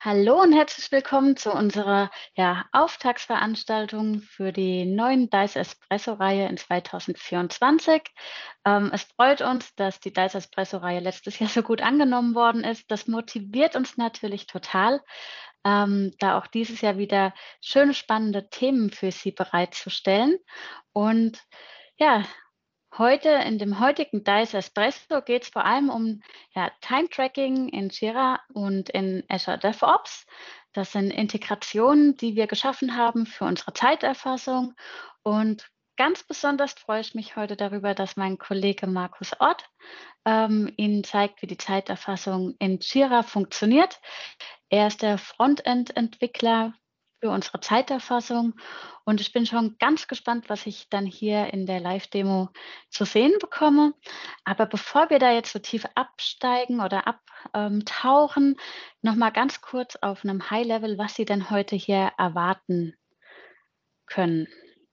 Hallo und herzlich willkommen zu unserer Auftaktsveranstaltung für die neuen Dice Espresso-Reihe in 2024. Es freut uns, dass die Dice Espresso-Reihe letztes Jahr so gut angenommen worden ist. Das motiviert uns natürlich total, da auch dieses Jahr wieder schöne, spannende Themen für Sie bereitzustellen. Und ja, heute in dem heutigen Dice Espresso geht es vor allem um Time-Tracking in Jira und in Azure DevOps. Das sind Integrationen, die wir geschaffen haben für unsere Zeiterfassung. Und ganz besonders freue ich mich heute darüber, dass mein Kollege Markus Ott Ihnen zeigt, wie die Zeiterfassung in Jira funktioniert. Er ist der Frontend-Entwickler für unsere Zeiterfassung und ich bin schon ganz gespannt, was ich dann hier in der Live-Demo zu sehen bekomme. Aber bevor wir da jetzt so tief absteigen oder abtauchen, noch mal ganz kurz auf einem High-Level, was Sie denn heute hier erwarten können.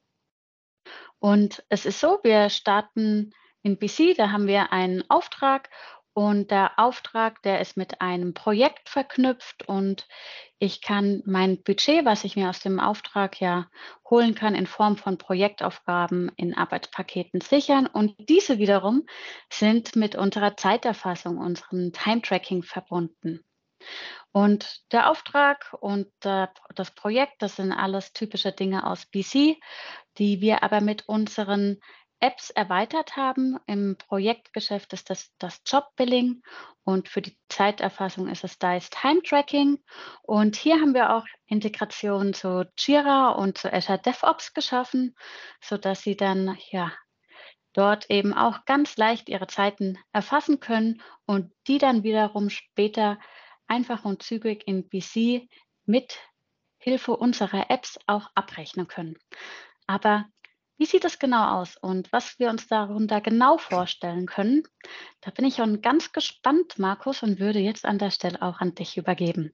Und es ist so, wir starten in BC, da haben wir einen Auftrag und der Auftrag, der ist mit einem Projekt verknüpft und ich kann mein Budget, was ich mir aus dem Auftrag ja holen kann, in Form von Projektaufgaben in Arbeitspaketen sichern und diese wiederum sind mit unserer Zeiterfassung, unserem Time-Tracking verbunden. Und der Auftrag und das Projekt, das sind alles typische Dinge aus BC, die wir aber mit unseren Apps erweitert haben. Im Projektgeschäft ist das Job-Billing und für die Zeiterfassung ist es Dice Time Tracking. Und hier haben wir auch Integration zu Jira und zu Azure DevOps geschaffen, sodass Sie dann dort eben auch ganz leicht Ihre Zeiten erfassen können und die dann wiederum später einfach und zügig in BC mit Hilfe unserer Apps auch abrechnen können. Aber wie sieht es genau aus und was wir uns darunter genau vorstellen können, da bin ich schon ganz gespannt, Markus, und würde jetzt an der Stelle auch an dich übergeben.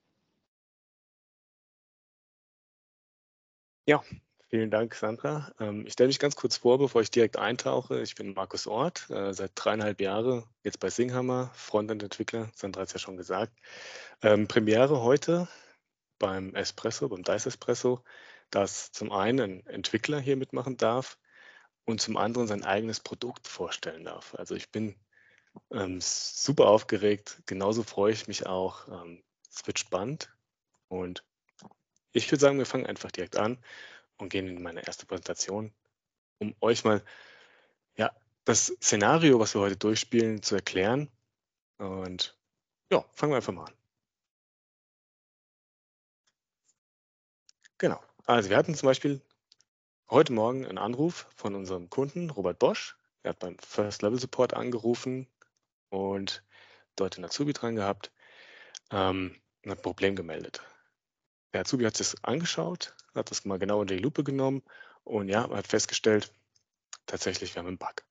Ja, vielen Dank, Sandra. Ich stelle mich ganz kurz vor, bevor ich direkt eintauche. Ich bin Markus Orth, seit 3,5 Jahre jetzt bei Singhammer, Frontend-Entwickler. Sandra hat es ja schon gesagt. Premiere heute beim Espresso, beim Dice Espresso, dass zum einen ein Entwickler hier mitmachen darf und zum anderen sein eigenes Produkt vorstellen darf. Also ich bin super aufgeregt. Genauso freue ich mich auch. Es wird spannend und ich würde sagen, wir fangen einfach direkt an und gehen in meine erste Präsentation, um euch mal ja, das Szenario, was wir heute durchspielen, zu erklären. Und ja, fangen wir einfach mal an. Genau. Also wir hatten zum Beispiel heute Morgen einen Anruf von unserem Kunden, Robert Bosch. Er hat beim First Level Support angerufen und dort den Azubi dran gehabt und hat ein Problem gemeldet. Der Azubi hat sich das angeschaut, hat das mal genau unter die Lupe genommen und ja, hat festgestellt, tatsächlich, wir haben einen Bug.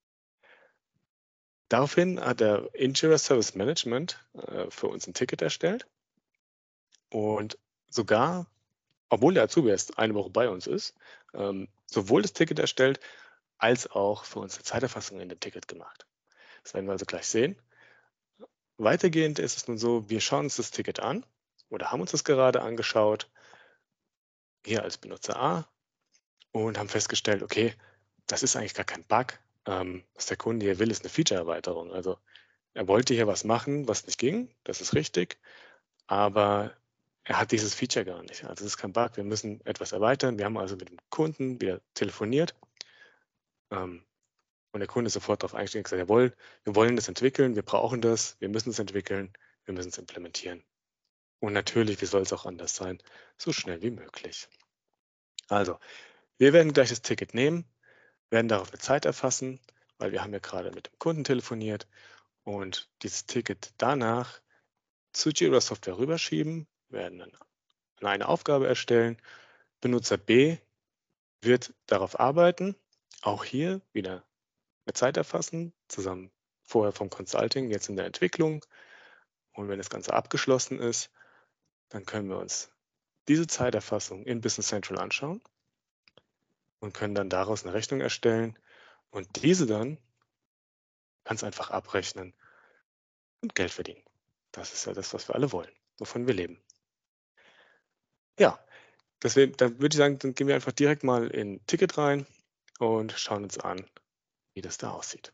Daraufhin hat der Jira Service Management für uns ein Ticket erstellt und sogar, obwohl der Azubi erst eine Woche bei uns ist, sowohl das Ticket erstellt als auch für uns eine Zeiterfassung in dem Ticket gemacht. Das werden wir also gleich sehen. Weitergehend ist es nun so, wir schauen uns das Ticket an oder haben uns das gerade angeschaut, hier als Benutzer A, und haben festgestellt, okay, das ist eigentlich gar kein Bug. Was der Kunde hier will, ist eine Feature-Erweiterung. Also er wollte hier was machen, was nicht ging, das ist richtig, aber er hat dieses Feature gar nicht. Also es ist kein Bug, wir müssen etwas erweitern. Wir haben also mit dem Kunden wieder telefoniert ähm, und der Kunde ist sofort darauf eingestiegen und gesagt, jawohl, wir wollen das entwickeln, wir brauchen das, wir müssen es entwickeln, wir müssen es implementieren. Und natürlich, wie soll es auch anders sein, so schnell wie möglich. Also, wir werden gleich das Ticket nehmen, werden darauf eine Zeit erfassen, weil wir haben ja gerade mit dem Kunden telefoniert und dieses Ticket danach zu Jira Software rüberschieben, werden dann eine Aufgabe erstellen. Benutzer B wird darauf arbeiten, auch hier wieder eine Zeit erfassen, zusammen vorher vom Consulting, jetzt in der Entwicklung. Und wenn das Ganze abgeschlossen ist, dann können wir uns diese Zeiterfassung in Business Central anschauen und können dann daraus eine Rechnung erstellen und diese dann ganz einfach abrechnen und Geld verdienen. Das ist ja das, was wir alle wollen, wovon wir leben. Ja, deswegen, dann würde ich sagen, dann gehen wir einfach direkt mal in Ticket rein und schauen uns an, wie das da aussieht.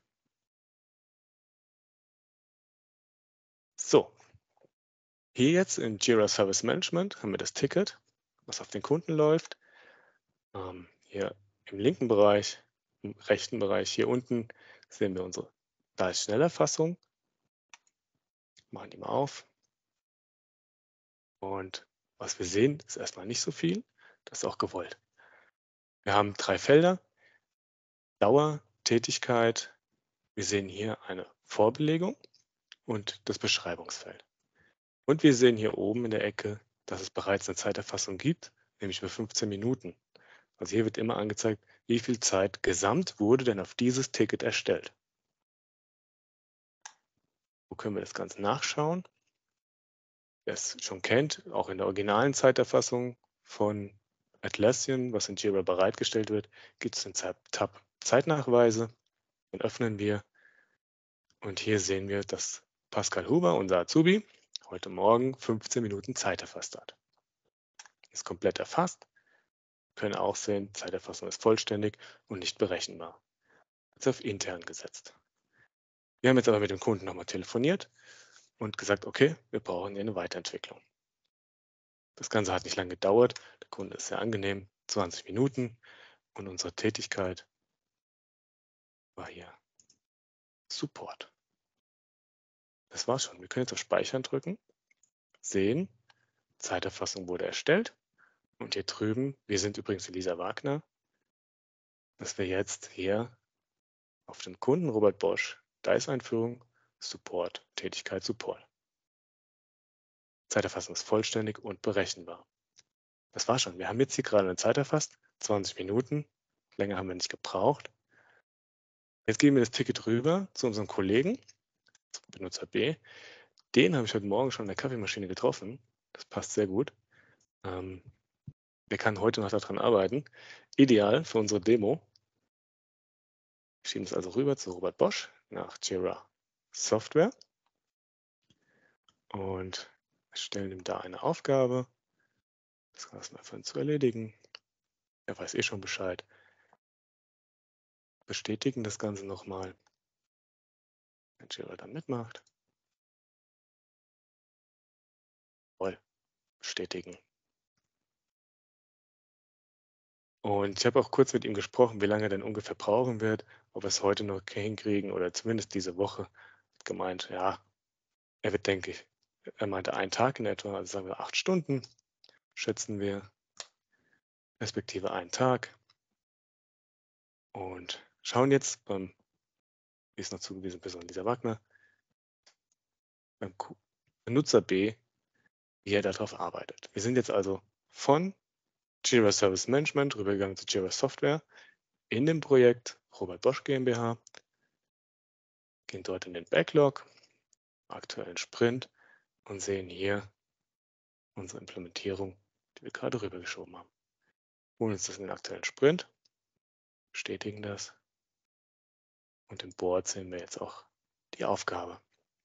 So, hier jetzt in Jira Service Management haben wir das Ticket, was auf den Kunden läuft. Hier im linken Bereich, im rechten Bereich hier unten sehen wir unsere da ist Schnellerfassung. Machen die mal auf. Und was wir sehen, ist erstmal nicht so viel. Das ist auch gewollt. Wir haben 3 Felder: Dauer, Tätigkeit. Wir sehen hier eine Vorbelegung und das Beschreibungsfeld. Und wir sehen hier oben in der Ecke, dass es bereits eine Zeiterfassung gibt, nämlich für 15 Minuten. Also hier wird immer angezeigt, wie viel Zeit gesamt wurde denn auf dieses Ticket erstellt. Wo können wir das Ganze nachschauen? Wer es schon kennt, auch in der originalen Zeiterfassung von Atlassian, was in Jira bereitgestellt wird, gibt es den Tab Zeitnachweise. Den öffnen wir und hier sehen wir, dass Pascal Huber, unser Azubi, heute Morgen 15 Minuten Zeit erfasst hat. Ist komplett erfasst. Wir können auch sehen, Zeiterfassung ist vollständig und nicht berechenbar. Ist auf intern gesetzt. Wir haben jetzt aber mit dem Kunden nochmal telefoniert und gesagt, okay, wir brauchen hier eine Weiterentwicklung. Das Ganze hat nicht lange gedauert. Der Kunde ist sehr angenehm, 20 Minuten. Und unsere Tätigkeit war hier Support. Das war's schon. Wir können jetzt auf Speichern drücken, sehen, Zeiterfassung wurde erstellt. Und hier drüben, wir sind übrigens Elisa Wagner, dass wir jetzt hier auf dem Kunden Robert Bosch, DICE-Einführung, Support, Tätigkeit Support. Zeiterfassung ist vollständig und berechenbar. Das war schon. Wir haben jetzt hier gerade eine Zeit erfasst, 20 Minuten. Länger haben wir nicht gebraucht. Jetzt geben wir das Ticket rüber zu unserem Kollegen, Benutzer B. Den habe ich heute Morgen schon in der Kaffeemaschine getroffen. Das passt sehr gut. Der kann heute noch daran arbeiten. Ideal für unsere Demo. Wir schieben es also rüber zu Robert Bosch nach Jira Software und stellen ihm da eine Aufgabe. Das kann er für ihn zu erledigen. Er weiß eh schon Bescheid. Bestätigen das Ganze nochmal, wenn Jira dann mitmacht. Jawohl, bestätigen. Und ich habe auch kurz mit ihm gesprochen, wie lange er denn ungefähr brauchen wird, ob wir es heute noch hinkriegen oder zumindest diese Woche. Er hat gemeint, ja, er wird, denke ich, er meinte einen Tag in etwa, also sagen wir 8 Stunden, schätzen wir, respektive einen Tag. Und schauen jetzt beim, wie es noch zugewiesene Person, Lisa Wagner, beim Benutzer B, wie er darauf arbeitet. Wir sind jetzt also von Jira Service Management rübergegangen zu Jira Software in dem Projekt Robert Bosch GmbH, gehen dort in den Backlog, aktuellen Sprint und sehen hier unsere Implementierung, die wir gerade rübergeschoben haben. Holen uns das in den aktuellen Sprint, bestätigen das und im Board sehen wir jetzt auch die Aufgabe.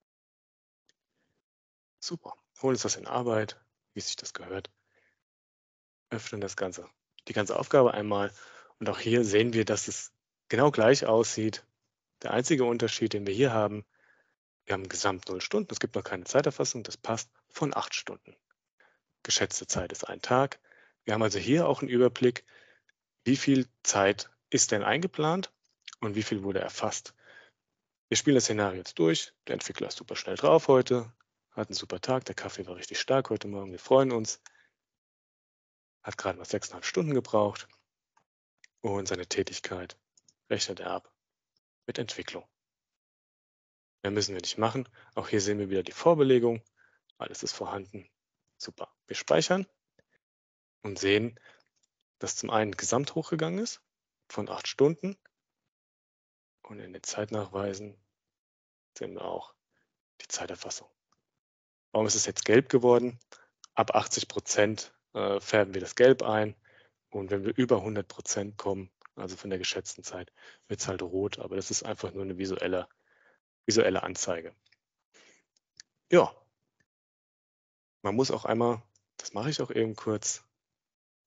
Super. Holen uns das in Arbeit, wie sich das gehört, öffnen das Ganze, die ganze Aufgabe einmal und auch hier sehen wir, dass es genau gleich aussieht. Der einzige Unterschied, den wir hier haben, wir haben gesamt 0 Stunden, es gibt noch keine Zeiterfassung, das passt von 8 Stunden. Geschätzte Zeit ist ein Tag. Wir haben also hier auch einen Überblick, wie viel Zeit ist denn eingeplant und wie viel wurde erfasst. Wir spielen das Szenario jetzt durch. Der Entwickler ist super schnell drauf heute, hat einen super Tag, der Kaffee war richtig stark heute Morgen, wir freuen uns. Hat gerade mal 6,5 Stunden gebraucht und seine Tätigkeit rechnet er ab mit Entwicklung. Mehr müssen wir nicht machen. Auch hier sehen wir wieder die Vorbelegung. Alles ist vorhanden. Super. Wir speichern und sehen, dass zum einen gesamt hochgegangen ist von 8 Stunden und in den Zeitnachweisen sehen wir auch die Zeiterfassung. Warum ist es jetzt gelb geworden? Ab 80% färben wir das Gelb ein und wenn wir über 100% kommen, also von der geschätzten Zeit, wird es halt rot, aber das ist einfach nur eine visuelle Anzeige. Ja, man muss auch einmal, das mache ich auch eben kurz,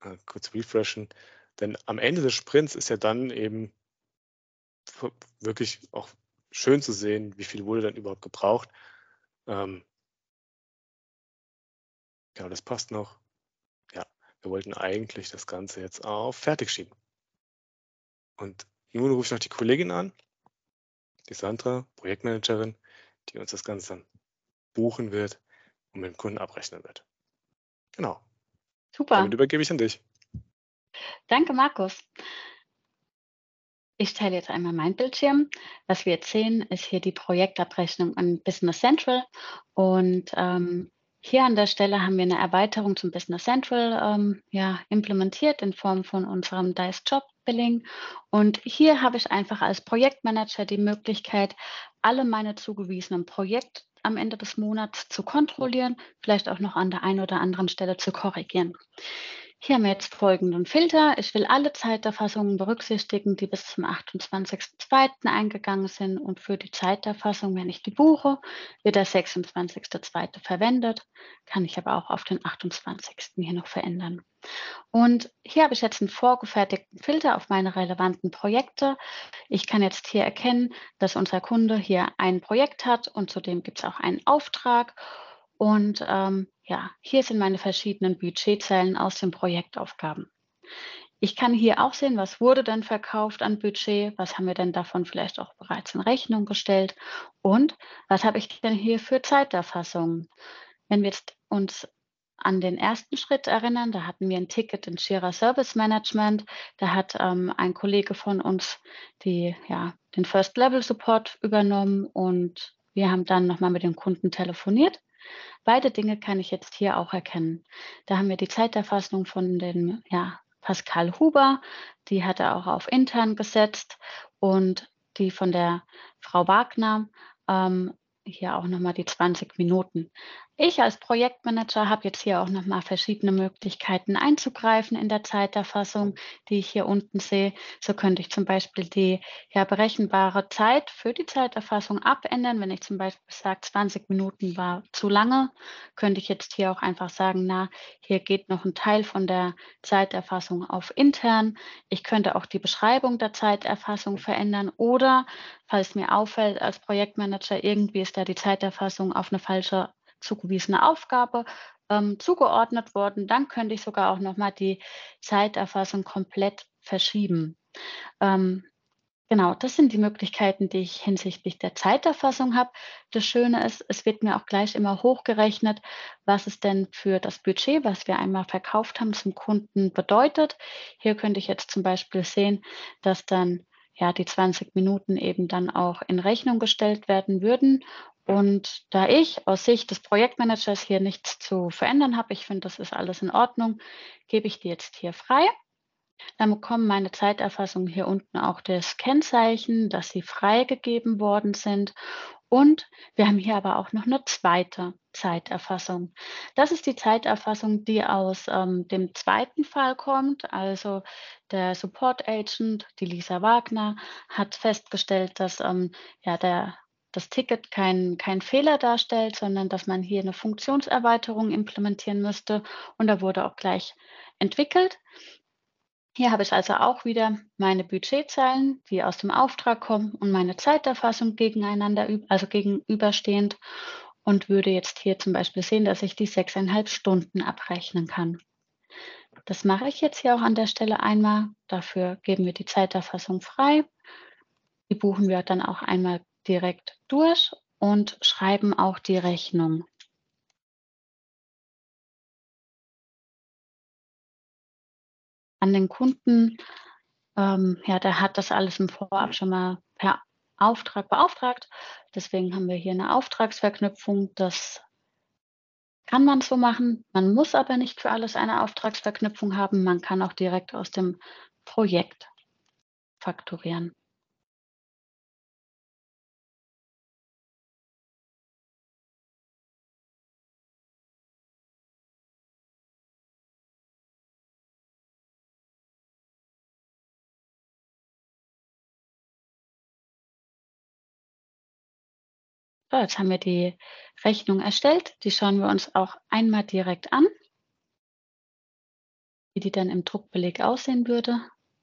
kurz refreshen. Denn am Ende des Sprints ist ja dann eben v wirklich auch schön zu sehen, wie viel wurde dann überhaupt gebraucht. Ähm, genau, das passt noch. Ja, wir wollten eigentlich das Ganze jetzt auf fertig schieben. Und nun rufe ich noch die Kollegin an, die Sandra, Projektmanagerin, die uns das Ganze dann buchen wird und mit dem Kunden abrechnen wird. Genau. Damit Super. übergebe ich an dich. Danke, Markus. Ich teile jetzt einmal meinen Bildschirm. Was wir jetzt sehen, ist hier die Projektabrechnung an Business Central. Und hier an der Stelle haben wir eine Erweiterung zum Business Central ja, implementiert in Form von unserem Dice Job Billing. Und hier habe ich einfach als Projektmanager die Möglichkeit, alle meine zugewiesenen Projekte am Ende des Monats zu kontrollieren, vielleicht auch noch an der einen oder anderen Stelle zu korrigieren. Hier haben wir jetzt folgenden Filter. Ich will alle Zeiterfassungen berücksichtigen, die bis zum 28.02. eingegangen sind. Und für die Zeiterfassung, wenn ich die buche, wird der 26.02. verwendet. Kann ich aber auch auf den 28. hier noch verändern. Und hier habe ich jetzt einen vorgefertigten Filter auf meine relevanten Projekte. Ich kann jetzt hier erkennen, dass unser Kunde hier ein Projekt hat und zudem gibt es auch einen Auftrag. Und ja, hier sind meine verschiedenen Budgetzellen aus den Projektaufgaben. Ich kann hier auch sehen, was wurde denn verkauft an Budget, was haben wir denn davon vielleicht auch bereits in Rechnung gestellt und was habe ich denn hier für Zeiterfassungen. Wenn wir jetzt uns an den ersten Schritt erinnern, da hatten wir ein Ticket in Jira Service Management. Da hat ein Kollege von uns den First Level Support übernommen und wir haben dann nochmal mit dem Kunden telefoniert. Beide Dinge kann ich jetzt hier auch erkennen. Da haben wir die Zeiterfassung von dem Pascal Huber, die hat er auch auf intern gesetzt und die von der Frau Wagner, ähm, hier auch nochmal die 20 Minuten. Ich als Projektmanager habe jetzt hier auch nochmal verschiedene Möglichkeiten einzugreifen in der Zeiterfassung, die ich hier unten sehe. So könnte ich zum Beispiel die berechenbare Zeit für die Zeiterfassung abändern. Wenn ich zum Beispiel sage, 20 Minuten war zu lange, könnte ich jetzt hier auch einfach sagen, na, hier geht noch ein Teil von der Zeiterfassung auf intern. Ich könnte auch die Beschreibung der Zeiterfassung verändern oder, falls mir auffällt als Projektmanager, irgendwie ist da die Zeiterfassung auf eine falsche zugewiesene Aufgabe zugeordnet worden, dann könnte ich sogar auch noch mal die Zeiterfassung komplett verschieben. Ähm, Genau, das sind die Möglichkeiten, die ich hinsichtlich der Zeiterfassung habe. Das Schöne ist, es wird mir auch gleich immer hochgerechnet, was es denn für das Budget, was wir einmal verkauft haben, zum Kunden bedeutet. Hier könnte ich jetzt zum Beispiel sehen, dass dann die 20 Minuten eben dann auch in Rechnung gestellt werden würden. Und da ich aus Sicht des Projektmanagers hier nichts zu verändern habe, ich finde, das ist alles in Ordnung, gebe ich die jetzt hier frei. Dann bekommen meine Zeiterfassungen hier unten auch das Kennzeichen, dass sie freigegeben worden sind. Und wir haben hier aber auch noch eine zweite Zeiterfassung. Das ist die Zeiterfassung, die aus dem zweiten Fall kommt. Also der Support Agent, die Lisa Wagner, hat festgestellt, dass das Ticket kein Fehler darstellt, sondern dass man hier eine Funktionserweiterung implementieren müsste. Und da wurde auch gleich entwickelt. Hier habe ich also auch wieder meine Budgetzeilen, die aus dem Auftrag kommen und meine Zeiterfassung gegenüberstehend und würde jetzt hier zum Beispiel sehen, dass ich die 6,5 Stunden abrechnen kann. Das mache ich jetzt hier auch an der Stelle einmal. Dafür geben wir die Zeiterfassung frei. Die buchen wir dann auch einmal direkt durch und schreiben auch die Rechnung. An den Kunden, der hat das alles im Vorab schon mal per Auftrag beauftragt. Deswegen haben wir hier eine Auftragsverknüpfung. Das kann man so machen. Man muss aber nicht für alles eine Auftragsverknüpfung haben. Man kann auch direkt aus dem Projekt fakturieren. So, jetzt haben wir die Rechnung erstellt. Die schauen wir uns auch einmal direkt an. wie die dann im Druckbeleg aussehen würde.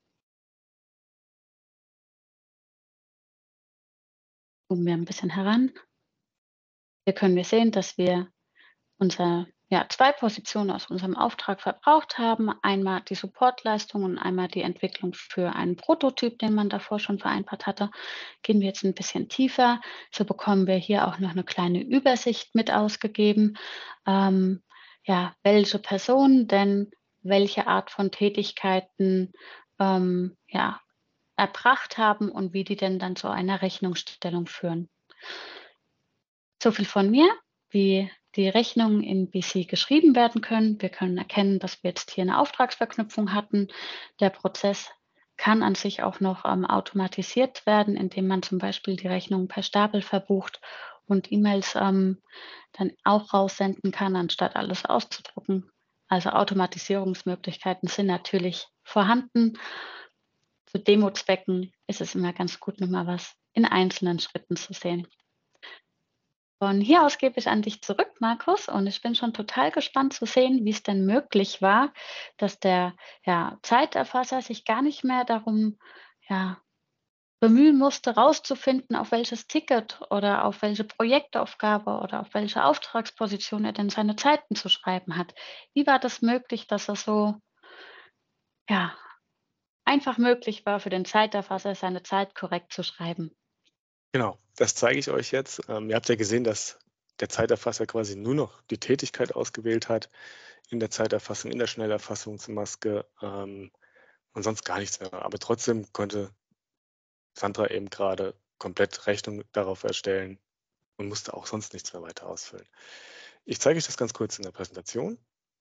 Zoomen wir ein bisschen heran. Hier können wir sehen, dass wir ja, 2 Positionen aus unserem Auftrag verbraucht haben. Einmal die Supportleistung und einmal die Entwicklung für einen Prototyp, den man davor schon vereinbart hatte. Gehen wir jetzt ein bisschen tiefer. So bekommen wir hier auch noch eine kleine Übersicht mit ausgegeben, ja, welche Personen denn welche Art von Tätigkeiten, ja, erbracht haben und wie die denn dann zu einer Rechnungsstellung führen. So viel von mir, wie die Rechnungen in BC geschrieben werden können. Wir können erkennen, dass wir jetzt hier eine Auftragsverknüpfung hatten. Der Prozess kann an sich auch noch automatisiert werden, indem man zum Beispiel die Rechnung per Stapel verbucht und E-Mails dann auch raussenden kann, anstatt alles auszudrucken. Also Automatisierungsmöglichkeiten sind natürlich vorhanden. Zu Demozwecken ist es immer ganz gut, noch mal was in einzelnen Schritten zu sehen. Von hier aus gebe ich an dich zurück, Markus, und ich bin schon total gespannt zu sehen, wie es denn möglich war, dass der, ja, Zeiterfasser sich gar nicht mehr darum, ja, bemühen musste, rauszufinden, auf welches Ticket oder auf welche Projektaufgabe oder auf welche Auftragsposition er denn seine Zeiten zu schreiben hat. Wie war das möglich, dass das so, ja, einfach möglich war für den Zeiterfasser, seine Zeit korrekt zu schreiben? Genau, das zeige ich euch jetzt. Ihr habt ja gesehen, dass der Zeiterfasser quasi nur noch die Tätigkeit ausgewählt hat in der Zeiterfassung, in der Schnellerfassungsmaske, und sonst gar nichts mehr. Aber trotzdem konnte Sandra eben gerade komplett Rechnung darauf erstellen und musste auch sonst nichts mehr weiter ausfüllen. Ich zeige euch das ganz kurz in der Präsentation.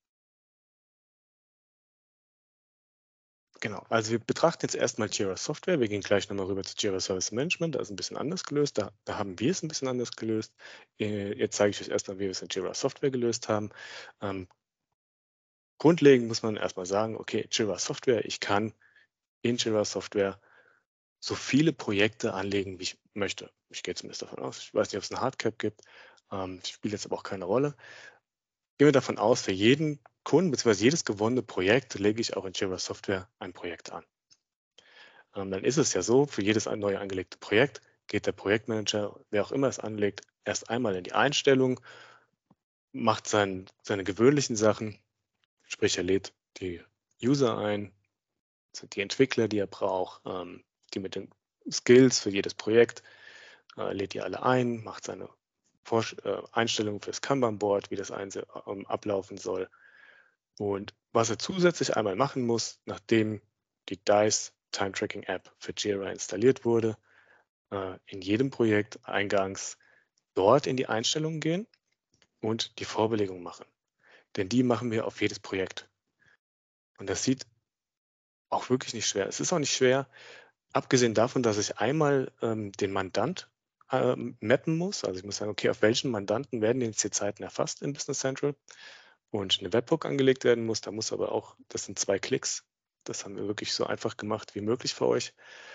Genau, also wir betrachten jetzt erstmal Jira Software. Wir gehen gleich nochmal rüber zu Jira Service Management. Da ist ein bisschen anders gelöst. Da haben wir es ein bisschen anders gelöst. Jetzt zeige ich euch erstmal, wie wir es in Jira Software gelöst haben. Ähm, Grundlegend muss man erstmal sagen, okay, Jira Software, ich kann in Jira Software so viele Projekte anlegen, wie ich möchte. Ich gehe zumindest davon aus. Ich weiß nicht, ob es eine Hardcap gibt. Spielt jetzt aber auch keine Rolle. Gehen wir davon aus, für jeden Kunden bzw. jedes gewonnene Projekt lege ich auch in Jira Software ein Projekt an. Dann ist es ja so, für jedes neu angelegte Projekt geht der Projektmanager, wer auch immer es anlegt, erst einmal in die Einstellung, macht seine gewöhnlichen Sachen, sprich er lädt die User ein, sind die Entwickler, die er braucht, die mit den Skills für jedes Projekt, lädt die alle ein, macht seine Einstellungen fürs Kanban-Board, wie das ablaufen soll. Und was er zusätzlich einmal machen muss, nachdem die Dice Time Tracking App für Jira installiert wurde, in jedem Projekt eingangs dort in die Einstellungen gehen und die Vorbelegung machen. Denn die machen wir auf jedes Projekt. Und das sieht auch wirklich nicht schwer. Es ist auch nicht schwer, abgesehen davon, dass ich einmal den Mandant mappen muss. Also ich muss sagen, okay, auf welchen Mandanten werden jetzt die Zeiten erfasst in Business Central und eine Webhook angelegt werden muss. Da muss aber auch, das sind 2 Klicks. Das haben wir wirklich so einfach gemacht wie möglich für euch.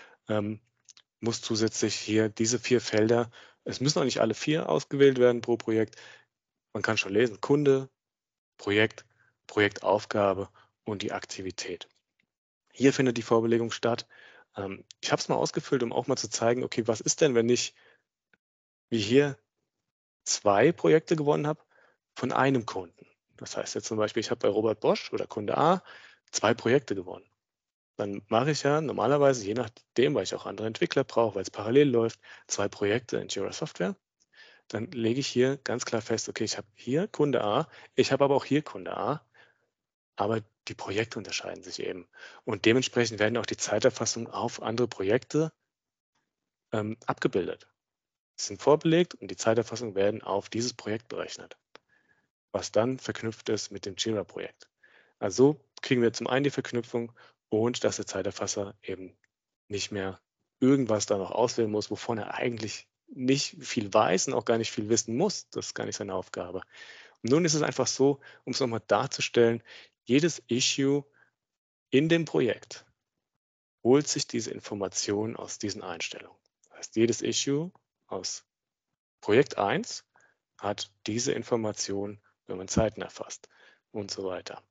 Muss zusätzlich hier diese 4 Felder, es müssen auch nicht alle 4 ausgewählt werden pro Projekt. Man kann schon lesen, Kunde, Projekt, Projektaufgabe und die Aktivität. Hier findet die Vorbelegung statt. Ich habe es mal ausgefüllt, um auch mal zu zeigen, okay, was ist denn, wenn ich wie hier 2 Projekte gewonnen habe von einem Kunden. Das heißt jetzt zum Beispiel, ich habe bei Robert Bosch oder Kunde A 2 Projekte gewonnen. Dann mache ich ja normalerweise, je nachdem, weil ich auch andere Entwickler brauche, weil es parallel läuft, 2 Projekte in Jira Software. Dann lege ich hier ganz klar fest, okay, ich habe hier Kunde A, ich habe aber auch hier Kunde A, aber die Projekte unterscheiden sich eben. Und dementsprechend werden auch die Zeiterfassungen auf andere Projekte abgebildet. Sie sind vorbelegt und die Zeiterfassungen werden auf dieses Projekt berechnet, was dann verknüpft ist mit dem Jira-Projekt. Also so kriegen wir zum einen die Verknüpfung und dass der Zeiterfasser eben nicht mehr irgendwas da noch auswählen muss, wovon er eigentlich nicht viel weiß und auch gar nicht viel wissen muss. Das ist gar nicht seine Aufgabe. Und nun ist es einfach so, um es nochmal darzustellen, jedes Issue in dem Projekt holt sich diese Information aus diesen Einstellungen. Das heißt, jedes Issue aus Projekt 1 hat diese Information, wenn man Zeiten erfasst und so weiter.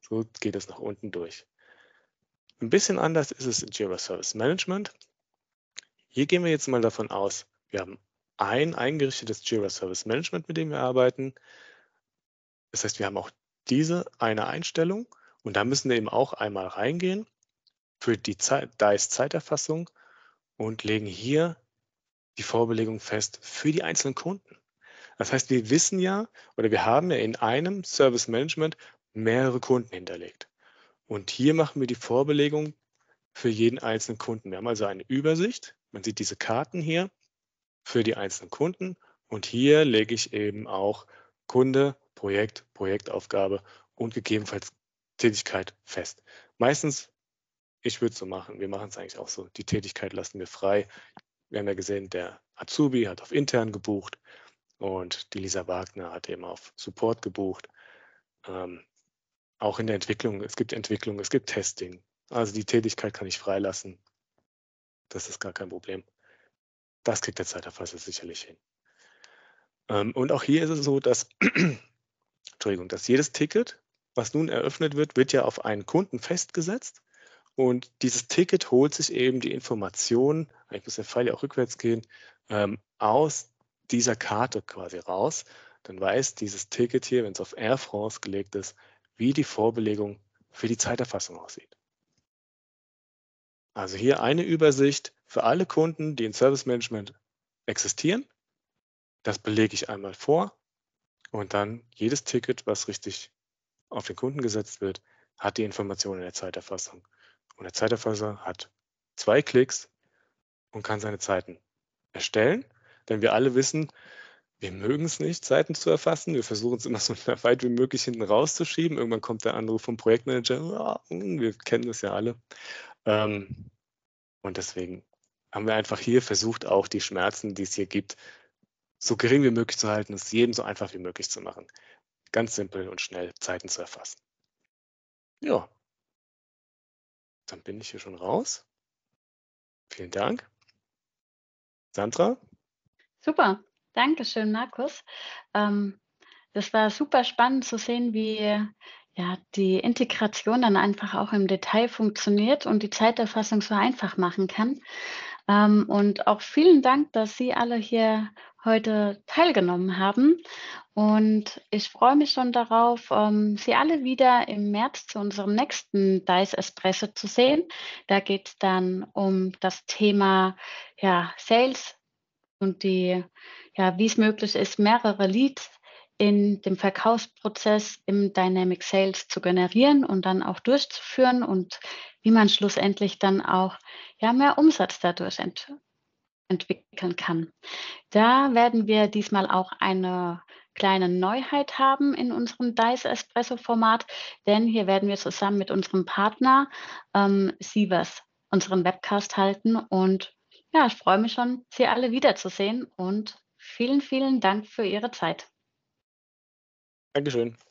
So geht es nach unten durch. Ein bisschen anders ist es in Jira Service Management. Hier gehen wir jetzt mal davon aus, wir haben ein eingerichtetes Jira Service Management, mit dem wir arbeiten. Das heißt, wir haben auch diese eine Einstellung und da müssen wir eben auch einmal reingehen für die Zeiterfassung und legen hier die Vorbelegung fest für die einzelnen Kunden. Das heißt, wir wissen ja oder wir haben ja in einem Service Management mehrere Kunden hinterlegt. Und hier machen wir die Vorbelegung für jeden einzelnen Kunden. Wir haben also eine Übersicht. Man sieht diese Karten hier für die einzelnen Kunden. Und hier lege ich eben auch Kunde, Projekt, Projektaufgabe und gegebenenfalls Tätigkeit fest. Meistens, ich würde es so machen, wir machen es eigentlich auch so, die Tätigkeit lassen wir frei. Wir haben ja gesehen, der Azubi hat auf intern gebucht und die Lisa Wagner hat eben auf Support gebucht. Auch in der Entwicklung, es gibt Testing. Also die Tätigkeit kann ich freilassen. Das ist gar kein Problem. Das kriegt der Zeiterfasser sicherlich hin. Und auch hier ist es so, dass, Entschuldigung, dass jedes Ticket, was nun eröffnet wird, wird ja auf einen Kunden festgesetzt. Und dieses Ticket holt sich eben die Informationen, eigentlich muss der Pfeil ja auch rückwärts gehen, aus dieser Karte quasi raus. Dann weiß dieses Ticket hier, wenn es auf Air France gelegt ist, wie die Vorbelegung für die Zeiterfassung aussieht. Also hier eine Übersicht für alle Kunden, die in Service Management existieren. Das belege ich einmal vor und dann jedes Ticket, was richtig auf den Kunden gesetzt wird, hat die Information in der Zeiterfassung. Und der Zeiterfasser hat 2 Klicks und kann seine Zeiten erstellen, denn wir alle wissen, wir mögen es nicht, Zeiten zu erfassen. Wir versuchen es immer so weit wie möglich hinten rauszuschieben. Irgendwann kommt der Anruf vom Projektmanager, wir kennen das ja alle. Und deswegen haben wir einfach hier versucht, auch die Schmerzen, die es hier gibt, so gering wie möglich zu halten, es jedem so einfach wie möglich zu machen. Ganz simpel und schnell Zeiten zu erfassen. Ja, dann bin ich hier schon raus. Vielen Dank. Sandra? Super, danke schön, Markus. Ähm, Das war super spannend zu sehen, wie, ja, die Integration dann einfach auch im Detail funktioniert und die Zeiterfassung so einfach machen kann. Und auch vielen Dank, dass Sie alle hier heute teilgenommen haben. Und ich freue mich schon darauf, Sie alle wieder im März zu unserem nächsten Dice Espresso zu sehen. Da geht es dann um das Thema, ja, Sales und wie es möglich ist, mehrere Leads in dem Verkaufsprozess im Dynamic Sales zu generieren und dann auch durchzuführen und wie man schlussendlich dann auch, ja, mehr Umsatz dadurch entwickeln kann. Da werden wir diesmal auch eine kleine Neuheit haben in unserem Dice Espresso Format, denn hier werden wir zusammen mit unserem Partner, Sievers, unseren Webcast halten und ja, ich freue mich schon, Sie alle wiederzusehen und vielen, vielen Dank für Ihre Zeit. Dankeschön.